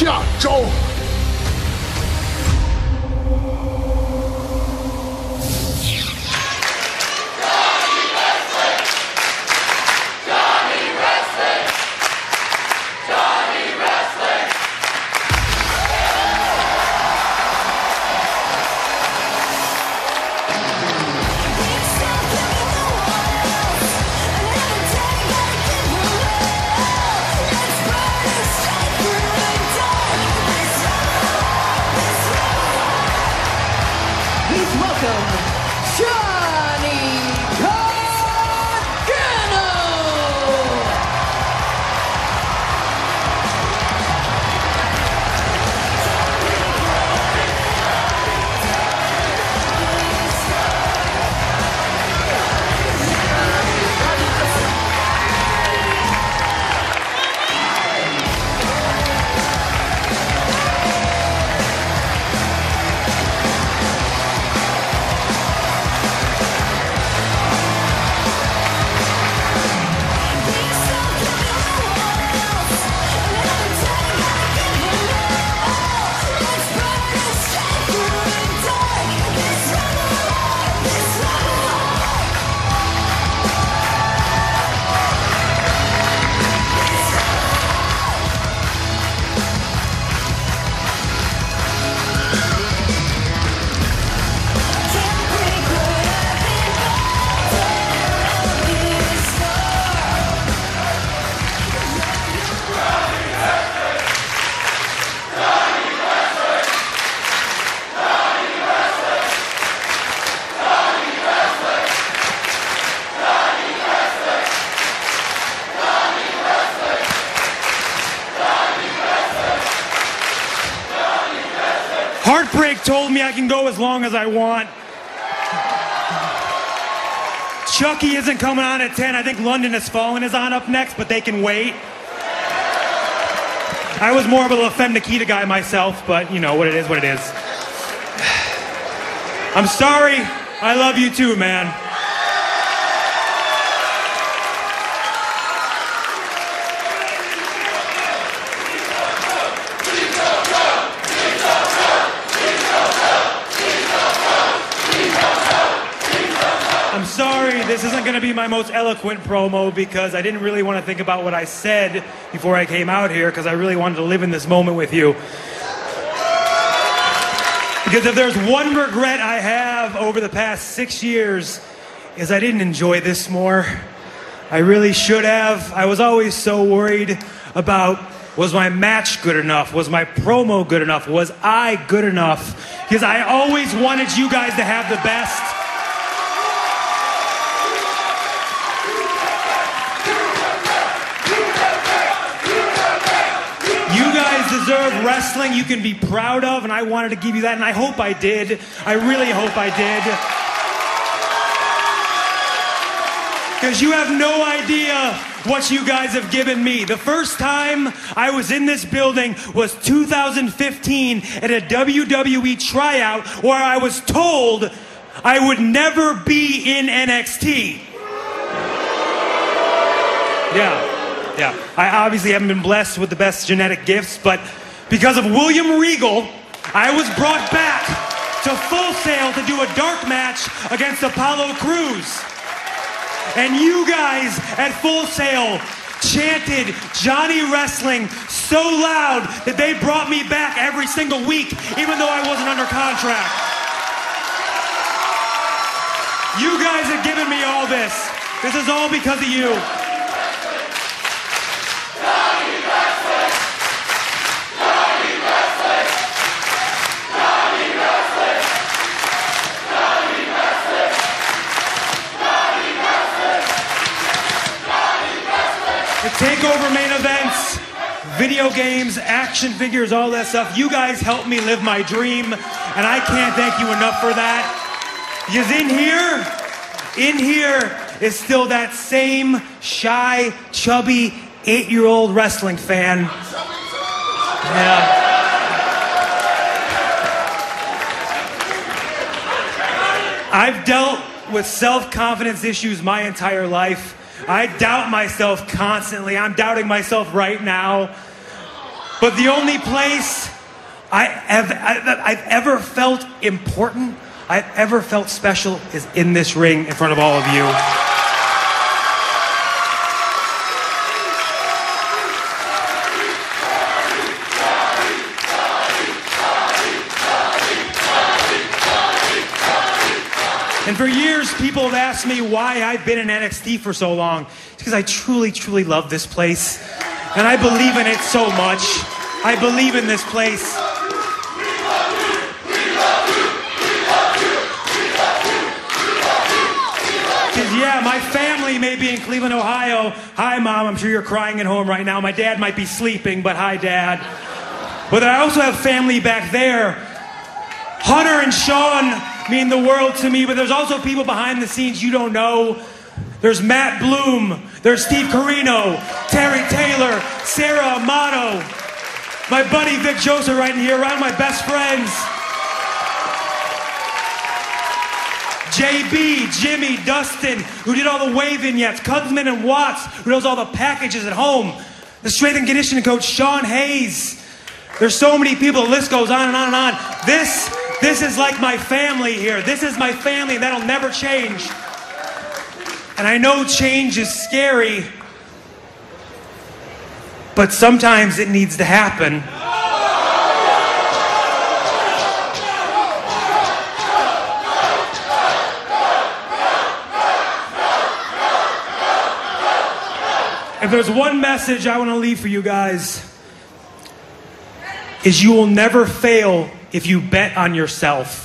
下周。 Heartbreak told me I can go as long as I want. Chucky isn't coming on at 10. I think London Has Fallen is on up next, but they can wait. I was more of a La Femme Nikita guy myself, but you know what it is, what it is. I'm sorry. I love you too, man. I'm sorry, this isn't going to be my most eloquent promo because I didn't really want to think about what I said before I came out here because I really wanted to live in this moment with you. Because if there's one regret I have over the past 6 years is I didn't enjoy this more. I really should have. I was always so worried about, was my match good enough? Was my promo good enough? Was I good enough? Because I always wanted you guys to have the best. Deserve wrestling you can be proud of, and I wanted to give you that, and I hope I did. I really hope I did. Because you have no idea what you guys have given me. The first time I was in this building was 2015 at a WWE tryout where I was told I would never be in NXT. Yeah, I obviously haven't been blessed with the best genetic gifts, but because of William Regal, I was brought back to Full Sail to do a dark match against Apollo Crews. And you guys at Full Sail chanted Johnny Wrestling so loud that they brought me back every single week, even though I wasn't under contract. You guys have given me all this. This is all because of you. Takeover main events, video games, action figures, all that stuff. You guys helped me live my dream, and I can't thank you enough for that. Because in here is still that same shy, chubby, 8-year-old wrestling fan. Yeah. I've dealt with self-confidence issues my entire life. I doubt myself constantly. I'm doubting myself right now. But the only place I've ever felt important, I've ever felt special, is in this ring in front of all of you. And for years, people have asked me why I've been in NXT for so long. It's because I truly, truly love this place. And I believe in it so much. I believe in this place. Because, yeah, my family may be in Cleveland, Ohio. Hi, Mom. I'm sure you're crying at home right now. My dad might be sleeping, but hi, Dad. But I also have family back there. Hunter and Sean mean the world to me, but there's also people behind the scenes you don't know. There's Matt Bloom, there's Steve Corino, Terry Taylor, Sarah Amato, my buddy Vic Joseph right in here, around my best friends. JB, Jimmy, Dustin, who did all the wave vignettes, Kunzman and Watts, who does all the packages at home. The strength and conditioning coach, Sean Hayes. There's so many people, the list goes on and on and on. This is like my family here. This is my family, and that'll never change. And I know change is scary, but sometimes it needs to happen. If there's one message I want to leave for you guys, is you will never fail if you bet on yourself.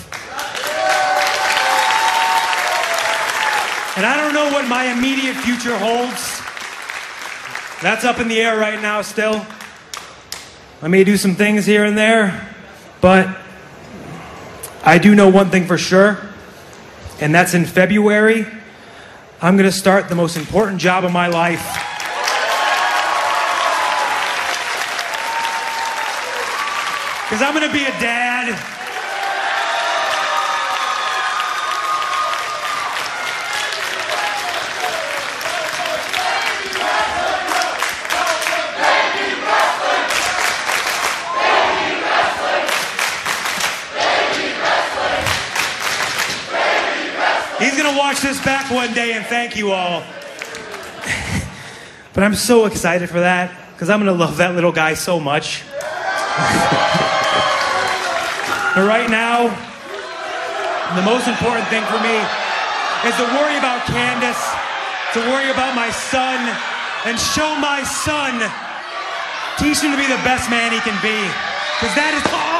And I don't know what my immediate future holds. That's up in the air right now still. I may do some things here and there, but I do know one thing for sure, and that's in February, I'm going to start the most important job of my life. Because I'm going to be a dad. He's going to watch this back one day and thank you all. But I'm so excited for that because I'm going to love that little guy so much. But right now, the most important thing for me is to worry about Candace, to worry about my son, and show my son, teach him to be the best man he can be. Because that is all